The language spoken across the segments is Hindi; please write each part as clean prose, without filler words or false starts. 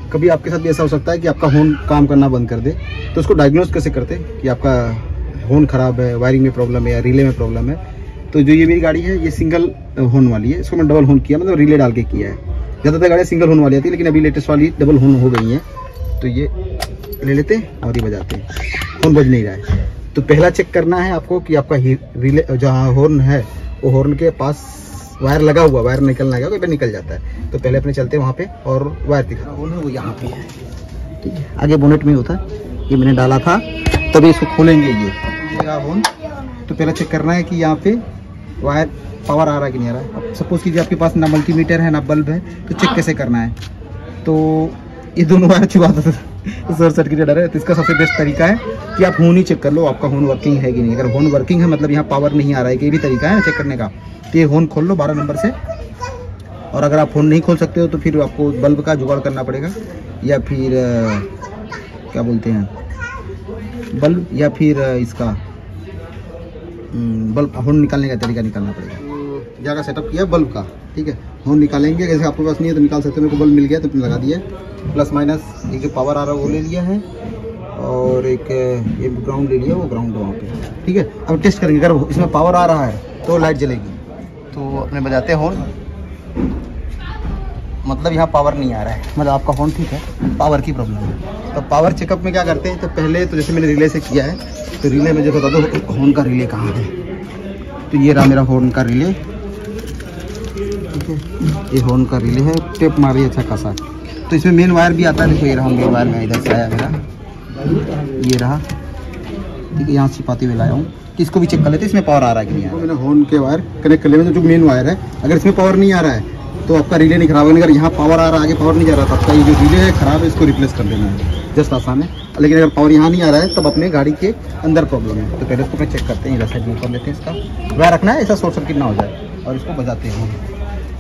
कभी आपके साथ भी ऐसा हो सकता है कि आपका हॉर्न काम करना बंद कर दे, तो उसको डायग्नोस कैसे करते कि आपका हॉर्न ख़राब है, वायरिंग में प्रॉब्लम है या रिले में प्रॉब्लम है। तो जो ये मेरी गाड़ी है ये सिंगल हॉर्न वाली है, इसको मैं डबल हॉर्न किया, मतलब रिले डाल के किया है। ज़्यादातर गाड़ियाँ सिंगल हॉर्न वाली आती है, लेकिन अभी लेटेस्ट वाली डबल हॉर्न हो गई हैं। तो ये ले लेते हैं और ये बजाते हैं, हॉर्न बज नहीं रहा है। तो पहला चेक करना है आपको कि आपका रिले जहाँ हॉर्न है वो हॉर्न के पास वायर लगा हुआ, वायर निकलना है, कई बार निकल जाता है। तो पहले अपने चलते हैं वहाँ पे और वायर दिखा हॉर्न है वो यहाँ पे है, ठीक है। आगे बोनेट में होता है, ये मैंने डाला था, तभी इसको खोलेंगे ये हॉर्न। तो पहले चेक करना है कि यहाँ पे वायर पावर आ रहा है कि नहीं आ रहा है। अब सपोज कीजिए आपके पास ना मल्टीमीटर है ना बल्ब है, तो चेक कैसे करना है। तो ये दोनों वायर छुपा दो शॉर्ट सर्किट डर है। तो इसका सबसे बेस्ट तरीका है कि आप हॉर्न ही चेक कर लो, आपका हॉर्न वर्किंग है कि नहीं। अगर हॉर्न वर्किंग है मतलब यहाँ पावर नहीं आ रहा है, कि ये भी तरीका है चेक करने का। तो ये हॉर्न खोल लो 12 नंबर से, और अगर आप हॉर्न नहीं खोल सकते हो तो फिर आपको बल्ब का जुगाड़ करना पड़ेगा, या फिर क्या बोलते हैं बल्ब, या फिर इसका बल्ब हॉर्न निकालने का तरीका निकालना पड़ेगा। जगह सेटअप किया बल्ब का, ठीक है। हॉर्न निकालेंगे, जैसे आपके पास नहीं है तो निकाल सकते हो। मेरे को बल्ब मिल गया तो लगा दिया, प्लस माइनस एक जो पावर आ रहा है वो ले लिया है, और एक ये ग्राउंड ले लिया, वो ग्राउंड वहाँ पे, ठीक है। अब टेस्ट करेंगे, अगर इसमें पावर आ रहा है तो लाइट जलेगी। तो अपने बजाते हैं हॉर्न, मतलब यहाँ पावर नहीं आ रहा है, मतलब आपका हॉर्न ठीक है, पावर की प्रॉब्लम है। तो पावर चेकअप में क्या करते हैं, तो पहले तो जैसे मैंने रिले से किया है, तो रिले में जो बता दो हॉर्न का रिले कहाँ है। तो ये रहा मेरा हॉर्न का रिले, ठीक है। ये हॉर्न का रिले है, टेप मारी अच्छा खासा। तो इसमें मेन वायर भी आता है, देखो ये रहा मेन वायर, में इधर से आया मेरा, ये रहा, ठीक है। यहाँ छिपाते हुए लाया हूँ, इसको भी चेक कर लेते हैं इसमें पावर आ रहा है कि नहीं आ रहा है। मैंने हॉर्न के वायर कनेक्ट कर लिया, जो मेन वायर है। अगर इसमें पावर नहीं आ रहा है तो आपका रिले नहीं खराब होगा। अगर यहाँ पावर आ रहा है, आगे पावर नहीं जा रहा, तो आपका ये जो रिले है खराब है, इसको रिप्लेस कर देना है, जस्ट आसान है। लेकिन अगर पावर यहाँ नहीं आ रहा है तब अपने गाड़ी के अंदर प्रॉब्लम है। तो पहले इसको चेक करते हैं, इधर साइड में कर लेते हैं, इसका वायर रखना है, ऐसा शॉर्ट सर्किट ना हो जाए, और इसको बजाते हैं।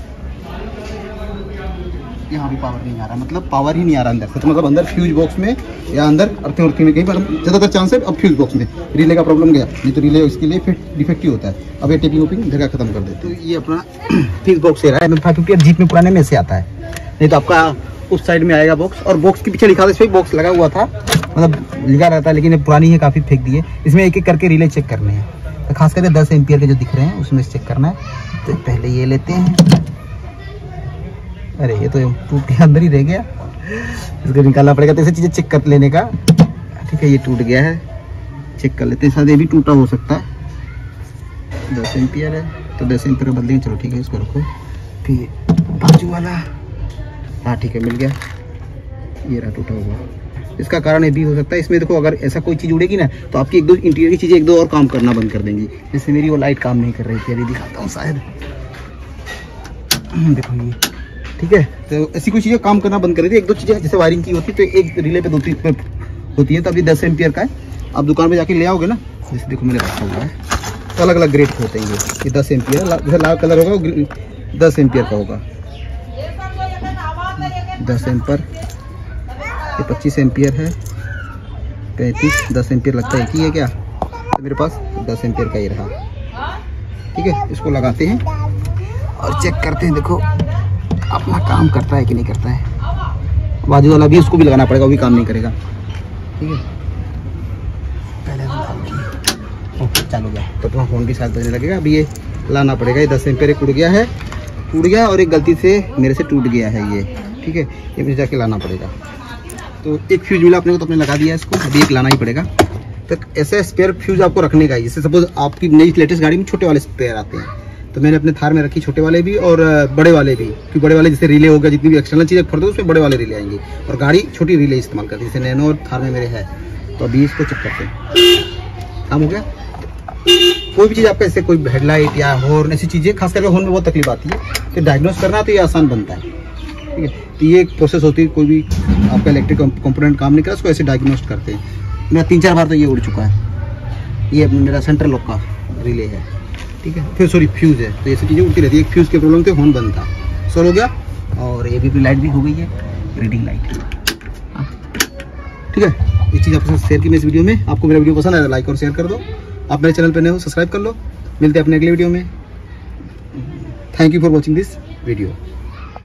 यहाँ भी पावर नहीं आ रहा, मतलब पावर ही नहीं आ रहा अंदर से, तो मतलब अंदर फ्यूज बॉक्स में या अंदर अर्थिंग में कहीं पर ज़्यादातर चांस है। अब फ्यूज बॉक्स में रिले का प्रॉब्लम गया, नहीं तो रिले इसके लिए फिर डिफेक्टिव होता है। अब ये टेपिंग वोपिंग जगह खत्म कर देते हैं। तो ये अपना फ्यूज बॉक्स से रहा है, क्योंकि जीप में पुराने में से आता है, नहीं तो आपका उस साइड में आएगा बॉक्स। और बॉक्स के पीछे लिखा था, इस पर बॉक्स लगा हुआ था, मतलब लिखा रहता है, लेकिन ये पुरानी है काफ़ी, फेंक दिए। इसमें एक एक करके रिले चेक करने हैं, तो खास करके 10 एम्पियर के जो दिख रहे हैं उसमें चेक करना है। तो पहले ये लेते हैं, अरे ये तो टूट के अंदर ही रह गया, इसको निकालना पड़ेगा। तो ऐसी चीज़ें चेक कर लेने का, ठीक है। ये टूट गया है, चेक कर लेते हैं, शायद ये भी टूटा हो सकता है। 10 एम्पियर है तो 10 एम्पियर बदलेंगे, चलो ठीक है, इसको रखो। फिर बाजू वाला, हाँ ठीक है, मिल गया, ये रहा टूटा हुआ। इसका कारण ये भी हो सकता है, इसमें देखो अगर ऐसा कोई चीज़ उड़ेगी ना तो आपकी एक दो इंटीरियर की चीज़ें एक दो और काम करना बंद कर देंगी। जैसे मेरी वो लाइट काम नहीं कर रही थी, अभी दिखाता हूँ शायद, देखो ये, ठीक है। तो ऐसी कोई चीज़ें काम करना बंद कर रही थी, एक दो चीज़ें जैसे वायरिंग की होती है, तो एक रिले पे 2-3 होती है। तो अभी 10 एम्पियर का है, आप दुकान पे जाके ले आओगे ना, जैसे देखो मैंने रखा हुआ है, तो अलग अलग ग्रेड के होते हैं ये 10 एम्पियर, जैसे लाल कलर होगा 10 एम्पियर का होगा, 10 एम्पियर, ये 25 एम्पियर है, 35, 10 एम्पियर लगता है, एक ही है क्या। तो मेरे पास 10 एम्पियर का ही रहा, ठीक है। इसको लगाते हैं और चेक करते हैं, देखो अपना काम करता है कि नहीं करता है। बाजू वाला भी उसको भी लगाना पड़ेगा, वो भी काम नहीं करेगा, ठीक है। पहले ओके चालू गया, तो अपना फोन भी शायद बजने लगेगा। अभी ये लाना पड़ेगा, ये 10 एम्पियर टूट गया है, टूट गया, और एक गलती से मेरे से टूट गया है ये, ठीक है। ये मुझे जाके लाना पड़ेगा। तो एक फ्यूज मिला अपने को, तो आपने लगा दिया इसको, अभी एक लाना ही पड़ेगा। तो ऐसे स्पेयर फ्यूज आपको रखने का है। जैसे सपोज आपकी नई लेटेस्ट गाड़ी में छोटे वाले स्पेयर आते हैं, तो मैंने अपने थार में रखी छोटे वाले भी और बड़े वाले भी, क्योंकि बड़े वाले जैसे रिले हो गया, जितनी भी एक्सटर्नल चीज़ें खरीदो उसमें बड़े वाले रिले आएंगे, और गाड़ी छोटी रिले इस्तेमाल करती है, जैसे नैनो और थार में मेरे है। तो अभी इसको चेक करते हैं, काम हो गया। कोई भी चीज़ आपका ऐसे कोई हेडलाइट या हॉर्न, ऐसी चीज़ें खास करके हॉर्न में बहुत तकलीफ आती है, तो डायग्नोस करना तो ये आसान बनता है, ठीक है। तो ये एक प्रोसेस होती है, कोई भी आपका इलेक्ट्रिक कंपोनेंट काम नहीं करा उसको ऐसे डायग्नोस करते हैं। मेरा 3-4 बार तो ये उड़ चुका है। ये मेरा सेंट्रल लॉक का रिले है, ठीक है, फिर सॉरी फ्यूज़ है। तो ऐसी चीज़ें उड़ती रहती है। एक फ्यूज़ की प्रॉब्लम थी, हॉर्न बंद था, सॉल्व हो गया। और ये भी लाइट भी हो गई है, रीडिंग लाइट, ठीक है। ये चीज़ आपके साथ शेयर की मैं इस वीडियो में। आपको मेरा वीडियो पसंद आया तो लाइक और शेयर कर दो। आप मेरे चैनल पर नए हो सब्सक्राइब कर लो। मिलते हैं अपने अगले वीडियो में। Thank you for watching this video.